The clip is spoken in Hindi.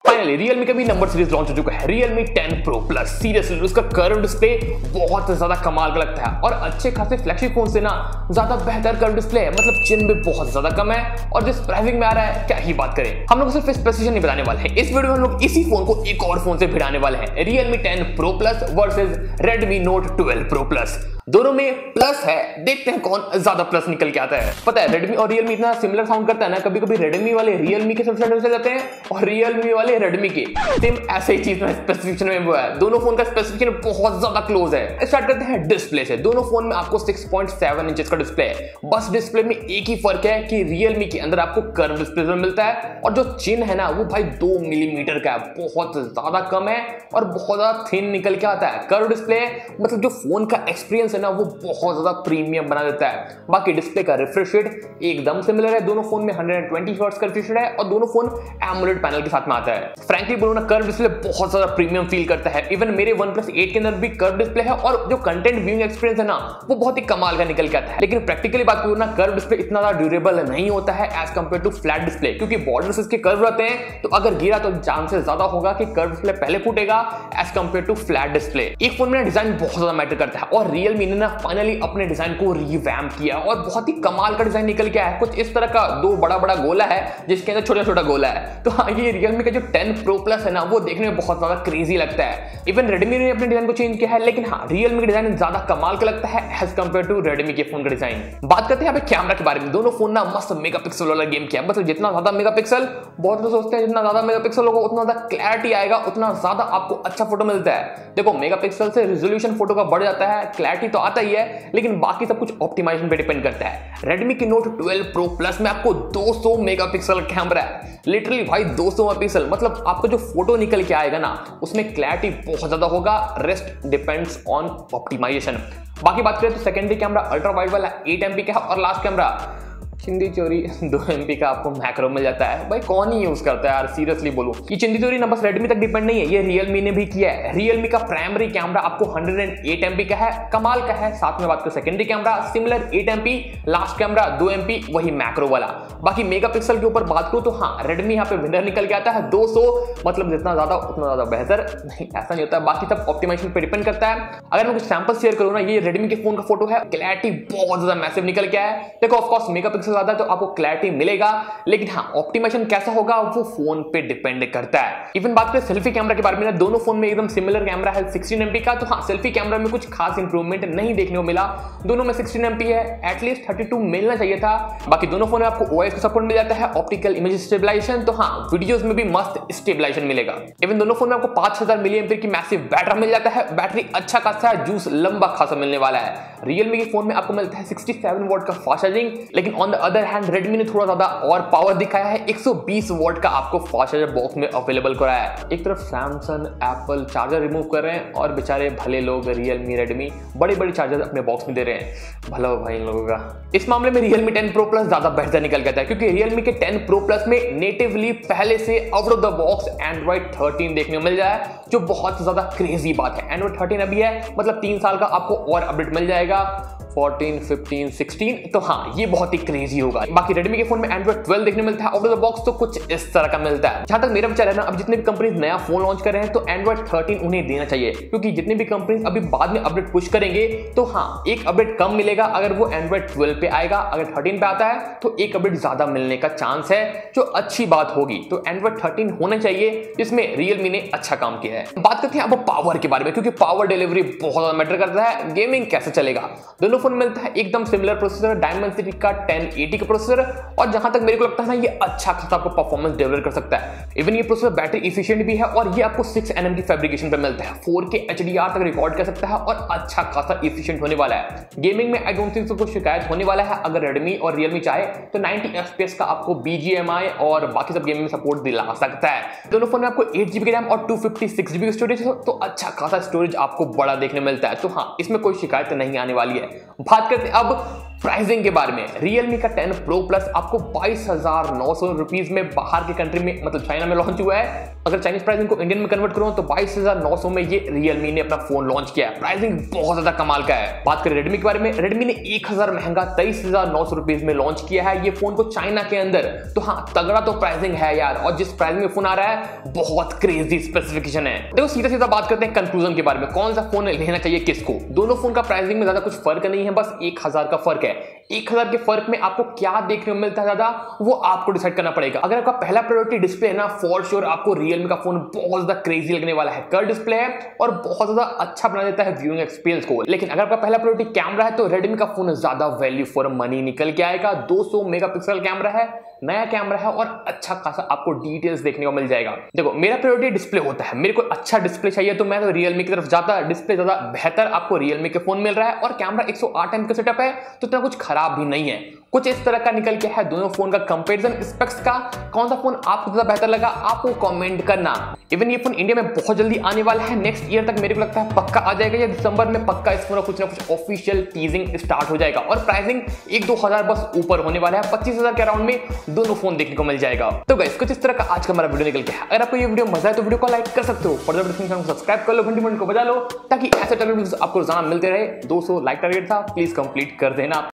फाइनली Realme का भी नंबर सीरीज लॉन्च हो चुका है, Realme 10 Pro Plus। सीरियसली उसका कर्व डिस्प्ले बहुत ज्यादा कमाल का लगता है और अच्छे खासे फ्लैगशिप फोन से ना ज्यादा बेहतर कर्व डिस्प्ले है, मतलब चिन भी बहुत ज्यादा कम है और जिस प्राइसिंग में आ रहा है क्या ही बात करें। हम लोग सिर्फ स्पेसिफिकेशन नहीं बताने वाले हैं, इस वीडियो में हम लोग इसी फोन को एक और फोन से भिड़ाने वाले हैं, Realme 10 Pro Plus versus Redmi Note 12 Pro Plus। दोनों में प्लस है, देखते हैं कौन ज्यादा प्लस निकल के आता है। पता है Redmi और Realme इतना सिमिलर साउंड करता है ना, कभी कभी Redmi वाले Realme के सबसे चल जाते हैं और Realme वाले Redmi के। सेम ऐसे ही चीज में स्पेसिफिकेशन में वो है, दोनों फोन का स्पेसिफिकेशन बहुत ज्यादा क्लोज है। स्टार्ट करते हैं डिस्प्ले से। दोनों फोन में आपको 6.7 इंचेस का डिस्प्ले है, बस डिस्प्ले में एक ही फर्क है कि Realme के अंदर आपको कर्व डिस्प्ले मिलता है और जो चिन है ना वो भाई 2 मिलीमीटर का है, बहुत ज्यादा कम है और बहुत ज्यादा थिन निकल के आता है। कर्व डिस्प्ले मतलब जो फोन का एक्सपीरियंस है ना वो बहुत ज्यादा प्रीमियम बना देता है। बाकी डिस्प्ले का रिफ्रेश रेट एकदम सिमिलर है, दोनों फोन में 120 हर्ट्ज का रिफ्रेश रेट है और दोनों फोन एमोलेड पैनल के साथ में आता है। फ्रैंकली बोलूं ना, कर्व डिस्प्ले बहुत ज्यादा प्रीमियम फील करता है। इवन मेरे OnePlus 8 के अंदर भी कर्व डिस्प्ले है और जो कंटेंट व्यूइंग एक्सपीरियंस है ना वो बहुत ही कमाल का निकल के आता है। लेकिन प्रैक्टिकली बात करूं ना, कर्व डिस्प्ले इतना ज्यादा ड्यूरेबल नहीं होता है as compared to flat display, क्योंकि बॉर्डर्स इसके कर्व रहते हैं, तो अगर गिरा तो चांसेस ज्यादा होगा कि कर्व डिस्प्ले पहले फूटेगा as compared to flat display. एक फोन में डिजाइन बहुत ज्यादा मैटर करता है और Realme ने ना फाइनली अपने डिजाइन को रिवैम्प किया और बहुत ही कमाल का डिजाइन निकल के आया है। कुछ इस तरह का दो बड़ा बड़ा गोला है जिसके अंदर छोटा छोटा गोला है। तो हाँ, ये Realme का जो 10 Pro Plus है ना वो देखने में बहुत ज्यादा क्रेजी लगता है। इवन Redmi ने अपने डिजाइन को चेंज किया है, लेकिन हाँ Realme का डिजाइन ज्यादा कमाल का लगता है एज कंपेयर टू Redmi के फोन का डिजाइन। बात करते हैं यहाँ पे कैमरा के बारे में। दोनों फोन ना मस्त मेगापिक्सल वाला गेम किया, मतलब जितना ज्यादा मेगापिक्सल, बहुत लोग सोचते हैं जितना ज्यादा मेगापिक्सल होगा उतना ज्यादा क्लैरिटी आएगा, उतना ज्यादा आपको अच्छा फोटो मिलता है। देखो मेगापिक्सल से रिजोल्यूशन फोटो का बढ़ जाता है, क्लैरिटी तो आता ही है, लेकिन बाकी सब कुछ ऑप्टिमाइजेशन पे डिपेंड करता है। Redmi के Note 12 Pro Plus में आपको 200 मेगापिक्सल कैमरा है, लिटरली भाई 200 मेगापिक्सल, मतलब आपको जो फोटो निकल के आएगा ना उसमें क्लैरिटी बहुत ज्यादा होगा, रेस्ट डिपेंड्स ऑन ऑप्टिमाइजेशन। बाकी बात करें तो सेकेंडरी कैमरा अल्ट्रा वाइड वाला 8 MP का है और लास्ट कैमरा चिंदी चोरी 2 MP का आपको मैक्रो मिल जाता है। भाई कौन ही यूज करता है यार, सीरियसली बोलूं। ये चिंदी चोरी ना बस Redmi तक डिपेंड नहीं है, ये Realme ने भी किया है। Realme का प्राइमरी कैमरा आपको 108 MP का है, कमाल का है। साथ में बात करें secondary camera similar 8 MP, last camera 2 MP वही मैक्रो वाला। बाकी मेगापिक्सल के ऊपर बात करूं तो हाँ Redmi यहाँ पे विनर निकल के आता है 200, मतलब जितना ज्यादा उतना ज्यादा बेहतर नहीं, ऐसा नहीं होता है। बाकी सब ऑप्टिमाइजेशन पे डिपेंड करता है। अगर मैं कुछ सैंपल शेयर करूं ना, ये Redmi के फोन का फोटो है, क्लैरिटी बहुत ज्यादा मैसिव निकल के आया है। देखो ऑफकोर्स मेगापिक्सल ज्यादा तो आपको क्लैरिटी मिलेगा, लेकिन हाँ ऑप्टिमाइजेशन कैसा होगा वो फोन पे डिपेंड करता है। इवन बात करें सेल्फी कैमरा के बारे में ना, दोनों फोन में एकदम सिमिलर कैमरा है 16 MP का, तो हाँ सेल्फी कैमरा में कुछ खास इंप्रूवमेंट नहीं देखने को मिला। दोनों में 16 MP है, एटलीस्ट 32 मिलना चाहिए था। बाकी दोनों फोन में आपको OIS का सपोर्ट मिल जाता है, ऑप्टिकल इमेज स्टेबलाइजेशन, तो हाँ वीडियोस में भी मस्त स्टेबलाइजेशन मिलेगा। इवन दोनों फोन में आपको 5000 mAh की मैसिव बैटरी मिल जाता है, बैटरी अच्छा खासा है, जूस लंबा खासा मिलने वाला है। Realme के फोन में आपको मिलता है 67 वॉट का फास्ट चार्जिंग, लेकिन on the other hand Redmi ने थोड़ा ज्यादा और पावर दिखाया है, 120 वॉट का आपको फास्ट चार्जर बॉक्स में अवेलेबल कराया है। एक तरफ सैमसंग एप्पल चार्जर रिमूव कर रहे हैं और बेचारे भले लोग Realme Redmi बड़े बड़े चार्जर अपने बॉक्स में दे रहे हैं, भला हो भाई इन लोगों का। इस मामले में Realme 10 Pro Plus ज्यादा बेहतर निकल गया था, क्योंकि Realme के 10 Pro Plus में नेटिवली पहले से out of the box Android 13 देखने को मिल जाए, जो बहुत ज्यादा क्रेजी बात है। Android 13 अभी है, मतलब 3 साल का आपको और अपडेट मिल जाएगा, 14, 15, 16, तो हाँ ये बहुत ही क्रेजी होगा। बाकी Redmi के फोन में Android 12 देखने मिलता है आउट ऑफ द बॉक्स, तो कुछ इस तरह का मिलता है। जहां तक मेरा विचार है ना, अब जितने भी कंपनीज नया फोन लॉन्च कर रहे हैं तो Android 13 उन्हें देना चाहिए, क्योंकि जितने भी कंपनीज अभी बाद में अपडेट पुश करेंगे तो हाँ एक अपडेट कम मिलेगा अगर वो Android 12 पे आएगा, अगर 13 पे आता है तो एक अपडेट ज्यादा मिलने का चांस है, जो अच्छी बात होगी। तो Android 13 होना चाहिए, जिसमें Realme ने अच्छा काम किया है। बात करते हैं अब पावर के बारे में, क्योंकि पावर डिलीवरी बहुत ज्यादा मैटर करता है। गेमिंग कैसे चलेगा, दोनों फोन मिलता है एकदम सिमिलर प्रोसेसर, Dimensity का 1080 का प्रोसेसर, और जहां तक मेरे को लगता है ना ये अच्छा खासा आपको परफॉर्मेंस डिलीवर कर सकता है। इवन ये प्रोसेसर बैटरी एफिशिएंट भी है और ये आपको 6 nm की फैब्रिकेशन पे मिलता है, 4K HDR तक रिकॉर्ड कर सकता है और अच्छा खासा एफिशिएंट होने वाला है। गेमिंग में आई डोंट थिंक कोई शिकायत होने वाला है। अगर Redmi और Realme चाहे तो 90 FPS का आपको BGMI और बाकी सब गेमिंग में सपोर्ट दिला सकता है। दोनों फोन में आपको 8GB रैम और 256GB स्टोरेज, तो अच्छा खासा स्टोरेज आपको बड़ा देखने मिलता है, तो हाँ इसमें कोई शिकायत नहीं आने वाली है। बात करते हैं अब प्राइसिंग के बारे में Realme का 10 Pro Plus आपको 22,900 रुपीज में बाहर के कंट्री में मतलब चाइना में लॉन्च हुआ है। अगर चाइनीज प्राइसिंग को इंडियन में कन्वर्ट करूं तो 22,900 में ये Realme ने अपना फोन लॉन्च किया है। प्राइसिंग बहुत ज्यादा कमाल का है। बात करें Redmi के बारे में, Redmi ने 1000 महंगा 23,900 रुपीज में लॉन्च किया है ये फोन को चाइना के अंदर। तो हाँ, तगड़ा तो प्राइसिंग है यार, और जिस प्राइसिंग में फोन आ रहा है बहुत क्रेजी स्पेसिफिकेशन है। देखो सीधा सीधा बात करते हैं कंक्लूजन के बारे में, कौन सा फोन लेना चाहिए किसको। दोनों फोन का प्राइसिंग में ज्यादा कुछ फर्क नहीं है, बस 1000 का फर्क है। 1000 के फर्क में आपको क्या देखने को मिलता है ज्यादा, वो आपको डिसाइड करना पड़ेगा। अगर आपका पहला प्रायोरिटी डिस्प्ले है ना, फॉर श्योर आपको Realme का फोन बहुत ज्यादा क्रेजी लगने वाला है। कर्व डिस्प्ले है और बहुत ज्यादा अच्छा बना देता है व्यूइंग एक्सपीरियंस को। लेकिन अगर आपका पहला प्रायोरिटी कैमरा है तो Redmi का फोन ज्यादा वैल्यू फॉर मनी निकल के आएगा। 200 मेगापिक्सल कैमरा है, नया कैमरा है और अच्छा खासा आपको डिटेल्स देखने को मिल जाएगा। देखो मेरा प्रायोरिटी डिस्प्ले होता है, मेरे को अच्छा डिस्प्ले चाहिए तो मैं तो Realme की तरफ जाता। डिस्प्ले ज्यादा बेहतर आपको Realme के फोन मिल रहा है और कैमरा 108 एमपी का सेटअप है तो इतना कुछ खराब भी नहीं है। कुछ इस तरह का निकल के है दोनों फोन का कंपैरिजन स्पेक्स का। कौन सा फोन आपको ज्यादा बेहतर लगा आपको कमेंट करना। इवन ये फोन इंडिया में बहुत जल्दी आने वाला है, नेक्स्ट ईयर तक मेरे को लगता है पक्का आ जाएगा या दिसंबर में पक्का इस फोन का कुछ ना कुछ ऑफिशियल टीजिंग स्टार्ट हो जाएगा। और प्राइसिंग 1-2 हजार बस ऊपर होने वाला है, 25,000 के अराउंड में दोनों फोन देखने को मिल जाएगा। तो गाइस कुछ इस तरह का आज का हमारा वीडियो निकल के है। अगर आपको ये वीडियो मजा आए तो वीडियो को लाइक कर सकते हो, फर्दर वीडियो को सब्सक्राइब कर लो, घंटी को बजा लो ताकि ऐसे टाइप वीडियोस आपको रोजाना मिलते रहे। 200 लाइक टारगेट था, प्लीज कंप्लीट कर देना।